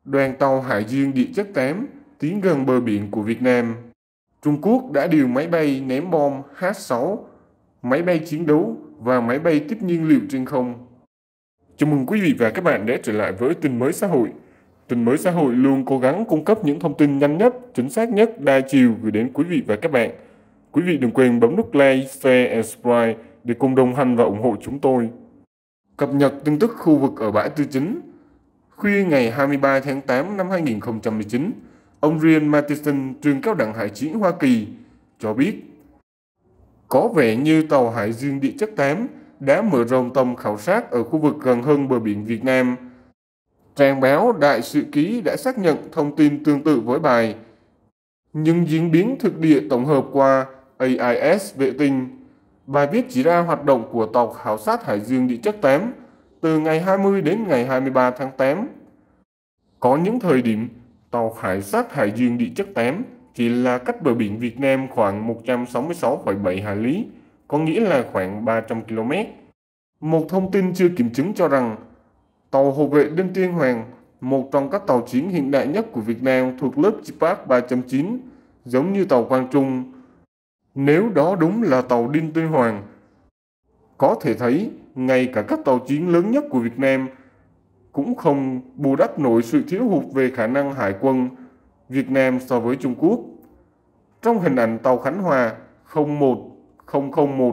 Đoàn tàu Hải dương địa chất 8 tiến gần bờ biển của Việt Nam. Trung Quốc đã điều máy bay ném bom H-6, máy bay chiến đấu và máy bay tiếp nhiên liệu trên không. Chào mừng quý vị và các bạn đã trở lại với tin mới xã hội. Tin mới xã hội luôn cố gắng cung cấp những thông tin nhanh nhất, chính xác nhất, đa chiều gửi đến quý vị và các bạn. Quý vị đừng quên bấm nút like, share và subscribe để cùng đồng hành và ủng hộ chúng tôi. Cập nhật tin tức khu vực ở bãi Tư Chính. Khuya ngày 23 tháng 8 năm 2019, ông Ryan Matthiessen, trường cao đẳng Hải chiến Hoa Kỳ, cho biết có vẻ như tàu Hải dương địa chất 8 đã mở rộng tầm khảo sát ở khu vực gần hơn bờ biển Việt Nam. Trang báo Đại Sự Ký đã xác nhận thông tin tương tự với bài, nhưng diễn biến thực địa tổng hợp qua AIS vệ tinh. Bài viết chỉ ra hoạt động của tàu khảo sát Hải dương địa chất 8 từ ngày 20 đến ngày 23 tháng 8. Có những thời điểm, tàu khảo sát Hải dương địa chất 8 chỉ là cách bờ biển Việt Nam khoảng 166,7 hải lý, có nghĩa là khoảng 300 km. Một thông tin chưa kiểm chứng cho rằng tàu hộ vệ Đinh Tiên Hoàng, một trong các tàu chiến hiện đại nhất của Việt Nam thuộc lớp Chipat 3.9, giống như tàu Quang Trung. Nếu đó đúng là tàu Đinh Tiên Hoàng, có thể thấy ngay cả các tàu chiến lớn nhất của Việt Nam cũng không bù đắp nổi sự thiếu hụt về khả năng hải quân Việt Nam so với Trung Quốc. Trong hình ảnh tàu Khánh Hòa 01001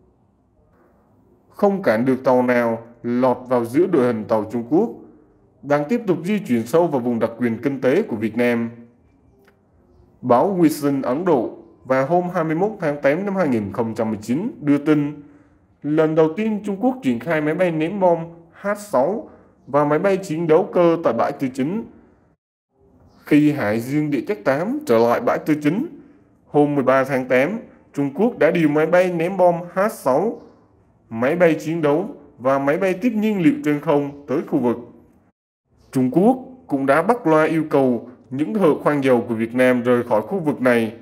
không cản được tàu nào lọt vào giữa đội hình tàu Trung Quốc, đang tiếp tục di chuyển sâu vào vùng đặc quyền kinh tế của Việt Nam. Báo Vision Ấn Độ vào hôm 21 tháng 8 năm 2019 đưa tin, lần đầu tiên Trung Quốc triển khai máy bay ném bom H-6 và máy bay chiến đấu cơ tại bãi Tư Chính. Khi Hải dương địa chất 8 trở lại bãi Tư Chính, hôm 13 tháng 8, Trung Quốc đã điều máy bay ném bom H-6, máy bay chiến đấu và máy bay tiếp nhiên liệu trên không tới khu vực. Trung Quốc cũng đã bắt loa yêu cầu những thợ khoan dầu của Việt Nam rời khỏi khu vực này.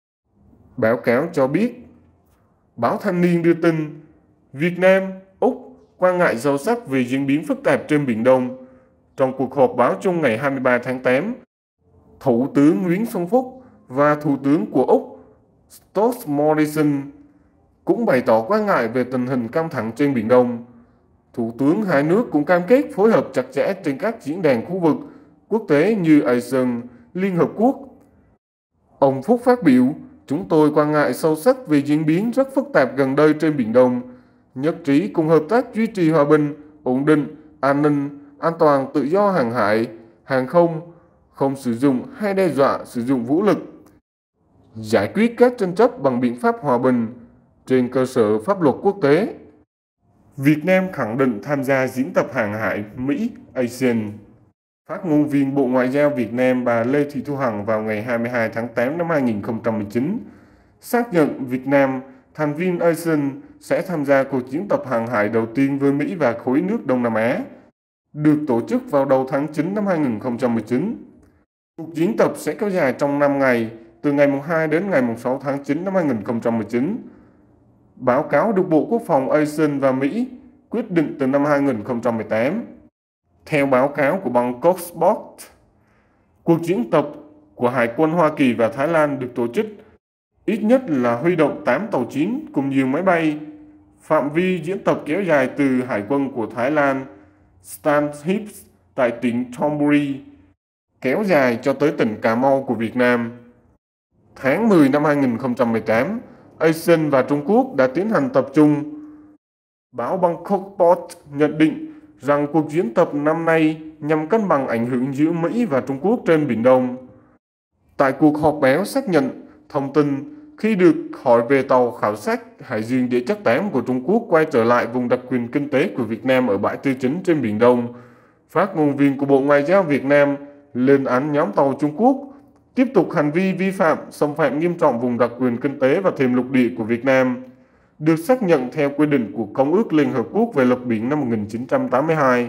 Báo cáo cho biết, báo Thanh niên đưa tin, Việt Nam, Úc quan ngại sâu sắc về diễn biến phức tạp trên Biển Đông. Trong cuộc họp báo chung ngày 23 tháng 8, Thủ tướng Nguyễn Xuân Phúc và Thủ tướng của Úc Scott Morrison cũng bày tỏ quan ngại về tình hình căng thẳng trên Biển Đông. Thủ tướng hai nước cũng cam kết phối hợp chặt chẽ trên các diễn đàn khu vực quốc tế như ASEAN, Liên Hợp Quốc. Ông Phúc phát biểu, chúng tôi quan ngại sâu sắc về diễn biến rất phức tạp gần đây trên Biển Đông, nhất trí cùng hợp tác duy trì hòa bình, ổn định, an ninh, an toàn tự do hàng hải, hàng không sử dụng hay đe dọa sử dụng vũ lực, giải quyết các tranh chấp bằng biện pháp hòa bình trên cơ sở pháp luật quốc tế. Việt Nam khẳng định tham gia diễn tập hàng hải Mỹ-ASEAN. Phát ngôn viên Bộ Ngoại giao Việt Nam bà Lê Thị Thu Hằng vào ngày 22 tháng 8 năm 2019 xác nhận Việt Nam, thành viên ASEAN, sẽ tham gia cuộc diễn tập hàng hải đầu tiên với Mỹ và khối nước Đông Nam Á, được tổ chức vào đầu tháng 9 năm 2019. Cuộc diễn tập sẽ kéo dài trong 5 ngày, từ ngày 2 đến ngày 6 tháng 9 năm 2019. Báo cáo được Bộ Quốc phòng ASEAN và Mỹ quyết định từ năm 2018. Theo báo cáo của Bangkok Sport, cuộc diễn tập của Hải quân Hoa Kỳ và Thái Lan được tổ chức ít nhất là huy động 8 tàu chiến cùng nhiều máy bay. Phạm vi diễn tập kéo dài từ Hải quân của Thái Lan Stanhips tại tỉnh Thonburi kéo dài cho tới tỉnh Cà Mau của Việt Nam. Tháng 10 năm 2018, ASEAN và Trung Quốc đã tiến hành tập trung. Báo Bangkok Post nhận định rằng cuộc diễn tập năm nay nhằm cân bằng ảnh hưởng giữa Mỹ và Trung Quốc trên Biển Đông. Tại cuộc họp báo xác nhận thông tin, khi được hỏi về tàu khảo sát Hải dương địa chất 8 của Trung Quốc quay trở lại vùng đặc quyền kinh tế của Việt Nam ở bãi Tư Chính trên Biển Đông, phát ngôn viên của Bộ Ngoại giao Việt Nam lên án nhóm tàu Trung Quốc tiếp tục hành vi vi phạm, xâm phạm nghiêm trọng vùng đặc quyền kinh tế và thềm lục địa của Việt Nam, được xác nhận theo quy định của Công ước Liên Hợp Quốc về luật biển năm 1982.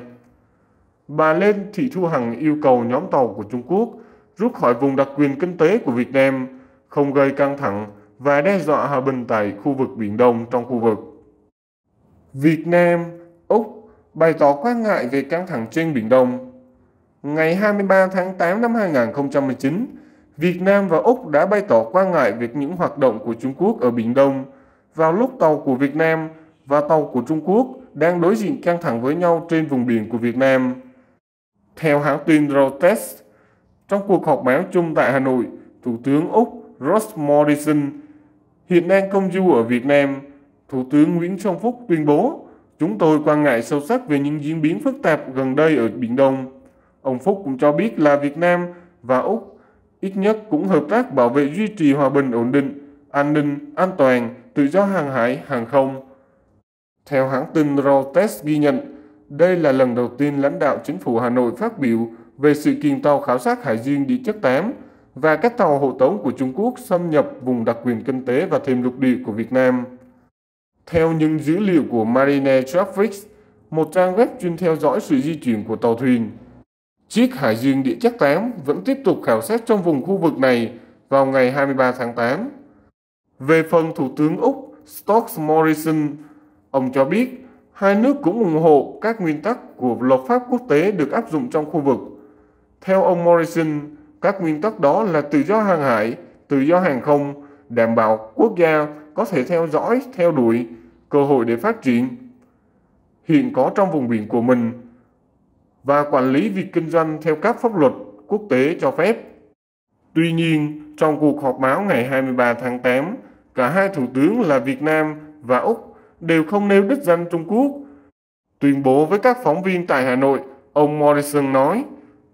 Bà Lê Thị Thu Hằng yêu cầu nhóm tàu của Trung Quốc rút khỏi vùng đặc quyền kinh tế của Việt Nam, không gây căng thẳng và đe dọa hòa bình tại khu vực Biển Đông trong khu vực. Việt Nam, Úc bày tỏ quan ngại về căng thẳng trên Biển Đông. Ngày 23 tháng 8 năm 2019, Việt Nam và Úc đã bày tỏ quan ngại về những hoạt động của Trung Quốc ở Biển Đông vào lúc tàu của Việt Nam và tàu của Trung Quốc đang đối diện căng thẳng với nhau trên vùng biển của Việt Nam. Theo hãng tin Reuters, trong cuộc họp báo chung tại Hà Nội, Thủ tướng Úc Scott Morrison hiện đang công du ở Việt Nam. Thủ tướng Nguyễn Xuân Phúc tuyên bố, chúng tôi quan ngại sâu sắc về những diễn biến phức tạp gần đây ở Biển Đông. Ông Phúc cũng cho biết là Việt Nam và Úc ít nhất cũng hợp tác bảo vệ duy trì hòa bình ổn định, an ninh, an toàn, tự do hàng hải, hàng không. Theo hãng tin Reuters ghi nhận, đây là lần đầu tiên lãnh đạo chính phủ Hà Nội phát biểu về sự kiện tàu khảo sát Hải dương địa chất 8 và các tàu hộ tống của Trung Quốc xâm nhập vùng đặc quyền kinh tế và thềm lục địa của Việt Nam. Theo những dữ liệu của Marine Traffic, một trang web chuyên theo dõi sự di chuyển của tàu thuyền, chiếc Hải dương địa chất 8 vẫn tiếp tục khảo sát trong vùng khu vực này vào ngày 23 tháng 8. Về phần Thủ tướng Úc Scott Morrison, ông cho biết hai nước cũng ủng hộ các nguyên tắc của luật pháp quốc tế được áp dụng trong khu vực. Theo ông Morrison, các nguyên tắc đó là tự do hàng hải, tự do hàng không, đảm bảo quốc gia có thể theo dõi, theo đuổi cơ hội để phát triển hiện có trong vùng biển của mình và quản lý việc kinh doanh theo các pháp luật quốc tế cho phép. Tuy nhiên, trong cuộc họp báo ngày 23 tháng 8, cả hai thủ tướng là Việt Nam và Úc đều không nêu đích danh Trung Quốc. Tuyên bố với các phóng viên tại Hà Nội, ông Morrison nói,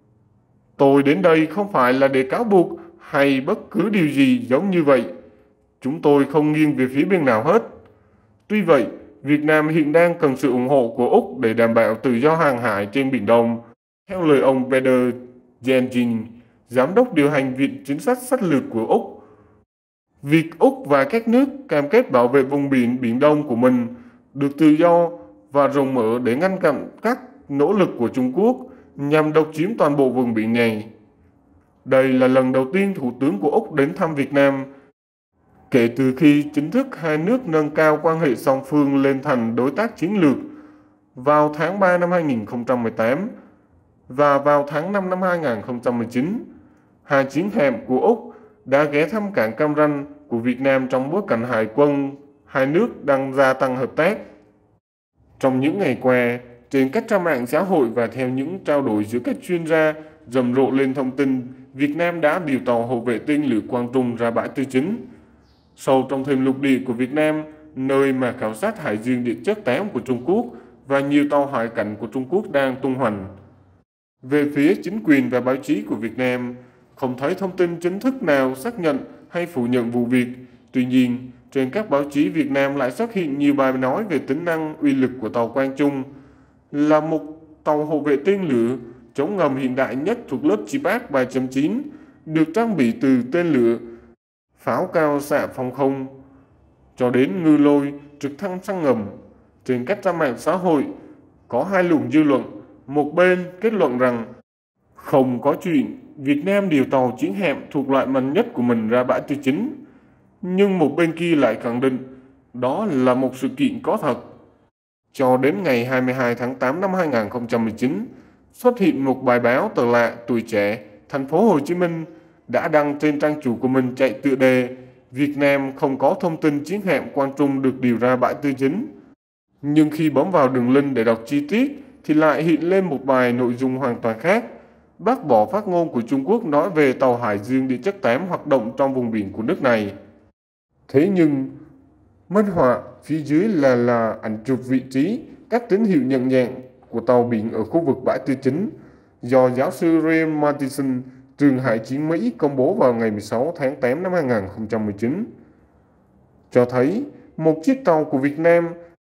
tôi đến đây không phải là để cáo buộc hay bất cứ điều gì giống như vậy. Chúng tôi không nghiêng về phía bên nào hết. Tuy vậy, Việt Nam hiện đang cần sự ủng hộ của Úc để đảm bảo tự do hàng hải trên Biển Đông. Theo lời ông Peter Jenkins, Giám đốc điều hành Viện Chính sách Sách lược của Úc, việc Úc và các nước cam kết bảo vệ vùng biển Biển Đông của mình được tự do và rộng mở để ngăn chặn các nỗ lực của Trung Quốc nhằm độc chiếm toàn bộ vùng biển này. Đây là lần đầu tiên Thủ tướng của Úc đến thăm Việt Nam kể từ khi chính thức hai nước nâng cao quan hệ song phương lên thành đối tác chiến lược vào tháng 3 năm 2018 và vào tháng 5 năm 2019. Hai chiến hạm của Úc đã ghé thăm cảng Cam Ranh của Việt Nam trong bối cảnh hải quân hai nước đang gia tăng hợp tác. Trong những ngày qua, trên các trang mạng xã hội và theo những trao đổi giữa các chuyên gia, rầm rộ lên thông tin Việt Nam đã điều tàu hộ vệ tên lửa Quang Trung ra bãi tư chính, sâu trong thềm lục địa của Việt Nam, nơi mà khảo sát Hải dương địa chất 8 của Trung Quốc và nhiều tàu hải cảnh của Trung Quốc đang tung hoành. Về phía chính quyền và báo chí của Việt Nam, không thấy thông tin chính thức nào xác nhận hay phủ nhận vụ việc. Tuy nhiên, trên các báo chí Việt Nam lại xuất hiện nhiều bài nói về tính năng uy lực của tàu Quang Trung, là một tàu hộ vệ tên lửa chống ngầm hiện đại nhất thuộc lớp Chipak 3.9, được trang bị từ tên lửa, pháo cao xạ phòng không, cho đến ngư lôi, trực thăng săn ngầm. Trên các trang mạng xã hội, có hai luồng dư luận. Một bên kết luận rằng không có chuyện Việt Nam điều tàu chiến hạm thuộc loại mạnh nhất của mình ra bãi tư chính, nhưng một bên kia lại khẳng định đó là một sự kiện có thật. Cho đến ngày 22 tháng 8 năm 2019, xuất hiện một bài báo tờ lạ Tuổi Trẻ, thành phố Hồ Chí Minh đã đăng trên trang chủ của mình chạy tựa đề Việt Nam không có thông tin chiến hạm Quang Trung được điều ra bãi tư chính. Nhưng khi bấm vào đường link để đọc chi tiết thì lại hiện lên một bài nội dung hoàn toàn khác, bác bỏ phát ngôn của Trung Quốc nói về tàu Hải dương địa chất 8 hoạt động trong vùng biển của nước này. Thế nhưng, minh họa phía dưới là ảnh chụp vị trí các tín hiệu nhận dạng của tàu biển ở khu vực bãi tư chính do giáo sư Ray Martinson, trường Hải chiến Mỹ công bố vào ngày 16 tháng 8 năm 2019, cho thấy một chiếc tàu của Việt Nam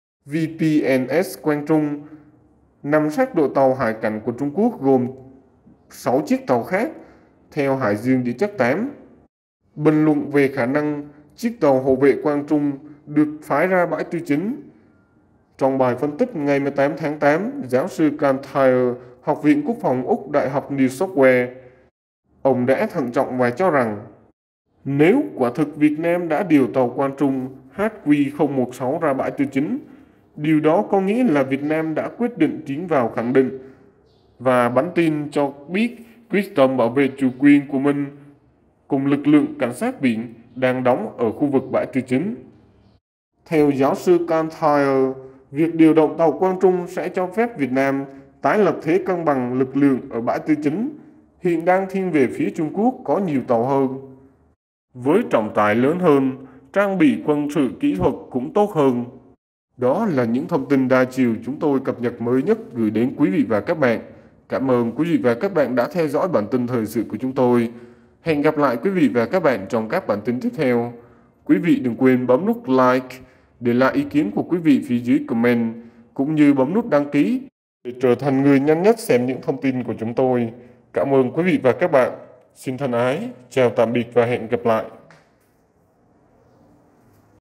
VPNS Quang Trung nằm sát đội tàu hải cảnh của Trung Quốc gồm 6 chiếc tàu khác theo Hải dương địa chất 8. Bình luận về khả năng chiếc tàu hộ vệ Quang Trung được phái ra bãi tư chính. Trong bài phân tích ngày 18 tháng 8, giáo sư Can Thayer, Học viện Quốc phòng Úc, Đại học New South Wales, ông đã thận trọng và cho rằng nếu quả thực Việt Nam đã điều tàu Quang Trung HQ016 ra bãi tư chính, điều đó có nghĩa là Việt Nam đã quyết định tiến vào khẳng định và bắn tin cho biết quyết tâm bảo vệ chủ quyền của mình cùng lực lượng cảnh sát biển đang đóng ở khu vực bãi tư chính. Theo giáo sư Cantyre, việc điều động tàu Quang Trung sẽ cho phép Việt Nam tái lập thế cân bằng lực lượng ở bãi tư chính, hiện đang thiên về phía Trung Quốc có nhiều tàu hơn, với trọng tải lớn hơn, trang bị quân sự kỹ thuật cũng tốt hơn. Đó là những thông tin đa chiều chúng tôi cập nhật mới nhất gửi đến quý vị và các bạn. Cảm ơn quý vị và các bạn đã theo dõi bản tin thời sự của chúng tôi. Hẹn gặp lại quý vị và các bạn trong các bản tin tiếp theo. Quý vị đừng quên bấm nút like, để lại ý kiến của quý vị phía dưới comment, cũng như bấm nút đăng ký để trở thành người nhanh nhất xem những thông tin của chúng tôi. Cảm ơn quý vị và các bạn. Xin thân ái, chào tạm biệt và hẹn gặp lại.